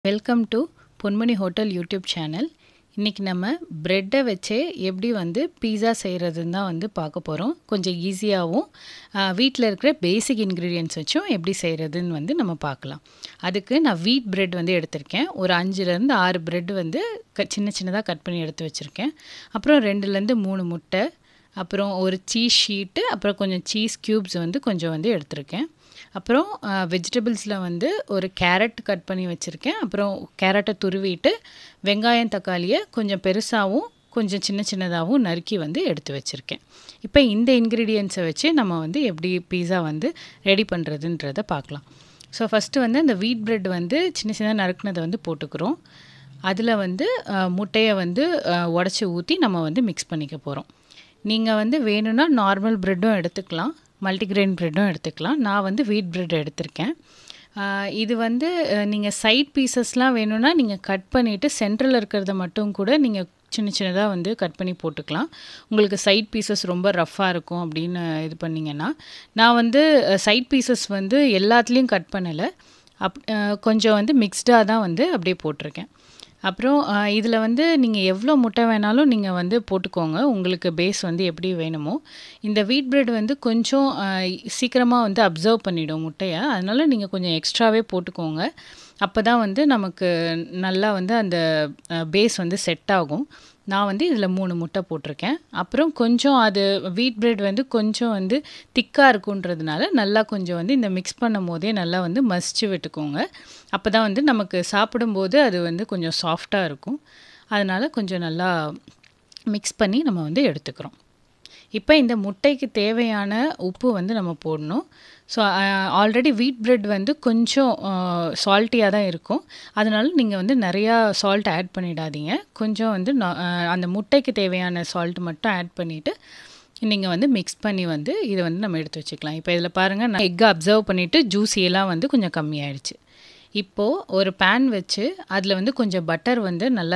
Welcome to Ponmani hotel YouTube channel. இன்றைக்கி நம்ம ப்ரெட்டை வச்சே எப்படி பீஸா செய்கிறதுன்னு தான் பார்க்க போகிறோம். கொஞ்சம் ஈஸியாகவும் வீட்டில் இருக்கிற பேசிக் இன்க்ரீடியன்ட்ஸ் வச்சும் எப்படி செய்கிறதுன்னு நம்ம பார்க்கலாம். அதுக்கு நான் வீட் ப்ரெட் எடுத்திருக்கேன். ஒரு 5லேருந்து 6 ப்ரெட் சின்ன சின்னதாக கட் பண்ணி எடுத்து வச்சுருக்கேன். அப்புறம் 2லேருந்து 3 முட்டை, அப்புறம் ஒரு சீஸ் ஷீட்டு, அப்புறம் கொஞ்சம் சீஸ் க்யூப்ஸ் கொஞ்சம் எடுத்திருக்கேன். அப்புறம் வெஜிடபிள்ஸில் ஒரு கேரட் கட் பண்ணி வச்சுருக்கேன். அப்புறம் கேரட்டை துருவிட்டு வெங்காயம் தக்காளியை கொஞ்சம் பெருசாகவும் கொஞ்சம் சின்ன சின்னதாகவும் நறுக்கி எடுத்து வச்சுருக்கேன். இப்போ இந்த இன்க்ரீடியன்ட்ஸை வச்சு நம்ம எப்படி பீஸா ரெடி பண்ணுறதுன்றதை பார்க்கலாம். ஸோ ஃபஸ்ட்டு அந்த வீட் ப்ரெட் சின்ன சின்ன நறுக்குனதை போட்டுக்கிறோம். அதில் முட்டையை உடச்சி ஊற்றி நம்ம மிக்ஸ் பண்ணிக்க போகிறோம். நீங்கள் வேணும்னா நார்மல் ப்ரெட்டும் எடுத்துக்கலாம், மல்டிக்ரெயின் ப்ரெட்டும் எடுத்துக்கலாம். நான் வீட் ப்ரெட் எடுத்திருக்கேன். இது நீங்கள் சைட் பீசஸ்லாம் வேணும்னா நீங்கள் கட் பண்ணிவிட்டு சென்டரில் இருக்கிறத மட்டும் கூட நீங்கள் சின்ன சின்னதாக கட் பண்ணி போட்டுக்கலாம். உங்களுக்கு சைட் பீசஸ் ரொம்ப ரஃப்பாக இருக்கும் அப்படின்னு இது பண்ணிங்கன்னா, நான் சைட் பீசஸ் எல்லாத்துலேயும் கட் பண்ணலை. கொஞ்சம் மிக்ஸ்டாக தான் அப்படியே போட்டிருக்கேன். அப்புறம் இதில் நீங்கள் எவ்வளோ முட்டை வேணாலும் நீங்கள் போட்டுக்கோங்க, உங்களுக்கு பேஸ் எப்படி வேணுமோ. இந்த வீட் ப்ரெட் கொஞ்சம் சீக்கிரமாக அப்சர்வ் பண்ணிவிடும் முட்டையை. அதனால் நீங்கள் கொஞ்சம் எக்ஸ்ட்ராவே போட்டுக்கோங்க. அப்போ தான் நமக்கு நல்லா அந்த பேஸ் செட் ஆகும். நான் இதில் 3 முட்டை போட்டிருக்கேன். அப்புறம் கொஞ்சம் அது வீட் ப்ரெட் கொஞ்சம் திக்காக இருக்குன்றதுனால நல்லா கொஞ்சம் இந்த மிக்ஸ் பண்ணும் போதே நல்லா மசிச்சு விட்டுக்கோங்க. அப்போ தான் நமக்கு சாப்பிடும்போது அது கொஞ்சம் சாஃப்டாக இருக்கும். அதனால் கொஞ்சம் நல்லா மிக்ஸ் பண்ணி நம்ம எடுத்துக்கிறோம். இப்போ இந்த முட்டைக்கு தேவையான உப்பு நம்ம போடணும். ஸோ ஆல்ரெடி வீட் ப்ரெட் கொஞ்சம் சால்ட்டியாக தான் இருக்கும். அதனால நீங்கள் நிறையா சால்ட் ஆட் பண்ணிடாதீங்க. கொஞ்சம் அந்த முட்டைக்கு தேவையான சால்ட் மட்டும் ஆட் பண்ணிவிட்டு நீங்கள் மிக்ஸ் பண்ணி இதை நம்ம எடுத்து வச்சுக்கலாம். இப்போ இதில் பாருங்கள், நான் எக்கை அப்சர்வ் பண்ணிவிட்டு ஜூஸியெல்லாம் கொஞ்சம் கம்மியாயிடுச்சு. இப்போது ஒரு பேன் வச்சு அதில் கொஞ்சம் பட்டர் நல்லா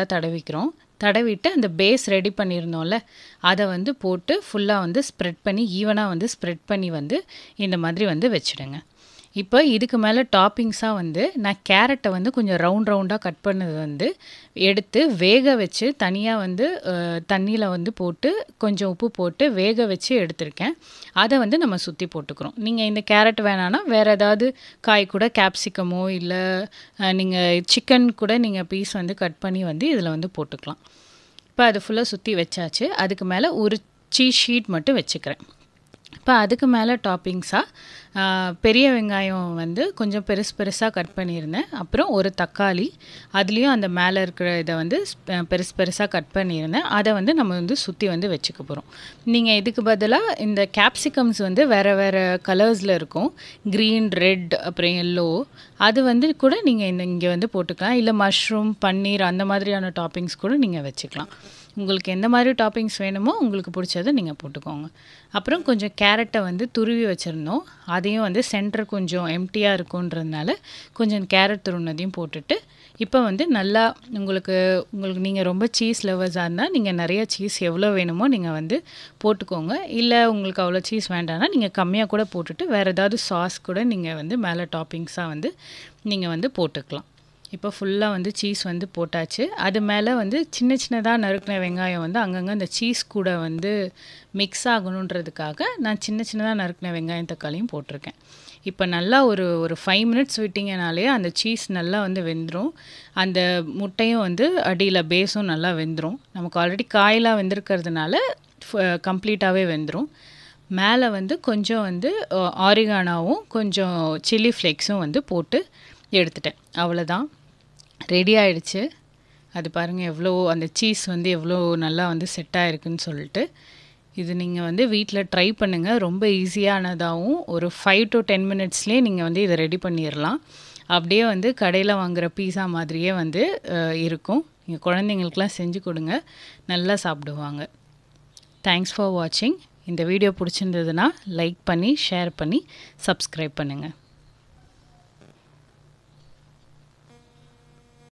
தடவிட்டு அந்த பேஸ் ரெடி பண்ணியிருந்தோம்ல, அதை போட்டு ஃபுல்லாக ஸ்ப்ரெட் பண்ணி ஈவனாக ஸ்ப்ரெட் பண்ணி இந்த மாதிரி வச்சுடுங்க. இப்போ இதுக்கு மேலே டாப்பிங்ஸாக நான் கேரட்டை கொஞ்சம் ரவுண்டாக கட் பண்ணது எடுத்து வேக வச்சு தனியாக தண்ணியில் போட்டு கொஞ்சம் உப்பு போட்டு வேக வச்சு எடுத்திருக்கேன். அதை நம்ம சுற்றி போட்டுக்கிறோம். நீங்கள் இந்த கேரட் வேணான்னா வேறு ஏதாவது காய் கூட, கேப்சிகமோ இல்லை நீங்கள் சிக்கன் கூட நீங்கள் பீஸ் கட் பண்ணி இதில் போட்டுக்கலாம். இப்போ அது ஃபுல்லாக சுற்றி வச்சாச்சு. அதுக்கு மேலே ஒரு சீஸ் ஷீட் மட்டும் வச்சுக்கிறேன். இப்போ அதுக்கு மேலே டாப்பிங்ஸாக பெரிய வெங்காயம் கொஞ்சம் பெருசாக கட் பண்ணியிருந்தேன். அப்புறம் ஒரு தக்காளி, அதுலேயும் அந்த மேலே இருக்கிற இதை பெருசாக கட் பண்ணியிருந்தேன். அதை நம்ம சுற்றி வச்சுக்க போகிறோம். நீங்கள் இதுக்கு பதிலாக இந்த கேப்சிகம்ஸ் வேறு கலர்ஸில் இருக்கும், க்ரீன், ரெட், அப்புறம் எல்லோ. அது கூட நீங்கள் இங்கே போட்டுக்கலாம். இல்லை மஷ்ரூம், பன்னீர் அந்த மாதிரியான டாப்பிங்ஸ் கூட நீங்கள் வச்சுக்கலாம். உங்களுக்கு எந்த மாதிரி டாப்பிங்ஸ் வேணுமோ உங்களுக்கு பிடிச்சதை நீங்கள் போட்டுக்கோங்க. அப்புறம் கொஞ்சம் கேரட்டை துருவி வச்சுருந்தோம். அதையும் சென்டர் கொஞ்சம் எம்டியாக இருக்குன்றதுனால கொஞ்சம் கேரட் துருவினதையும் போட்டுட்டு இப்போ நல்லா உங்களுக்கு நீங்கள் ரொம்ப சீஸ் லவர்ஸாக இருந்தால் நீங்கள் நிறைய சீஸ் எவ்வளோ வேணுமோ நீங்கள் போட்டுக்கோங்க. இல்லை உங்களுக்கு அவ்வளோ சீஸ் வேண்டாம்னா நீங்கள் கம்மியாக கூட போட்டுட்டு வேறு ஏதாவது சாஸ் கூட நீங்கள் மேலே டாப்பிங்ஸாக நீங்கள் போட்டுக்கலாம். இப்போ ஃபுல்லாக சீஸ் போட்டாச்சு. அது மேலே சின்ன சின்னதாக நறுக்கின வெங்காயம் அங்கங்கே அந்த சீஸ் கூட மிக்ஸ் ஆகணுன்றதுக்காக நான் சின்ன சின்னதாக நறுக்கின வெங்காயம் தக்காளியும் போட்டிருக்கேன். இப்போ நல்லா ஒரு 5 மினிட்ஸ் விட்டிங்கனாலே அந்த சீஸ் நல்லா வெந்துடும். அந்த முட்டையும் அடியில் பேஸும் நல்லா வெந்துடும். நமக்கு ஆல்ரெடி காயெலாம் வெந்திருக்கிறதுனால கம்ப்ளீட்டாகவே வெந்துடும். மேலே கொஞ்சம் ஆரிகானாவும் கொஞ்சம் சில்லி ஃப்ளேக்ஸும் போட்டு எடுத்துட்டேன். அவ்வளோதான், ரெடி ஆகிடுச்சு. அது பாருங்கள் எவ்வளோ அந்த சீஸ் எவ்வளோ நல்லா செட் ஆகிருக்குன்னு சொல்லிட்டு. இது நீங்கள் வீட்டில் ட்ரை பண்ணுங்கள். ரொம்ப ஈஸியானதாகவும் ஒரு 5 to 10 மினிட்ஸ்லேயே நீங்கள் இதை ரெடி பண்ணிடலாம். அப்படியே கடையில் வாங்குகிற பீஸா மாதிரியே இருக்கும். நீங்கள் குழந்தைங்களுக்கெலாம் செஞ்சு கொடுங்க, நல்லா சாப்பிடுவாங்க. தேங்க்ஸ் ஃபார் வாட்சிங். இந்த வீடியோ பிடிச்சிருந்ததுன்னா லைக் பண்ணி, ஷேர் பண்ணி, சப்ஸ்கிரைப் பண்ணுங்கள்.